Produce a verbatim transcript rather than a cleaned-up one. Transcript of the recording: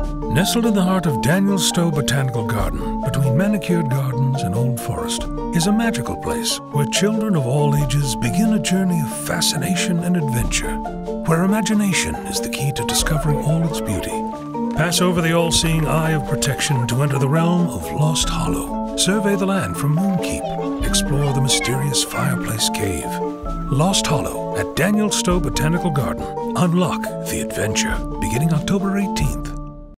Nestled in the heart of Daniel Stowe Botanical Garden, between manicured gardens and Old Forest, is a magical place where children of all ages begin a journey of fascination and adventure, where imagination is the key to discovering all its beauty. Pass over the all-seeing eye of protection to enter the realm of Lost Hollow. Survey the land from Moonkeep. Explore the mysterious Fireplace Cave. Lost Hollow at Daniel Stowe Botanical Garden. Unlock the adventure beginning October eighteenth.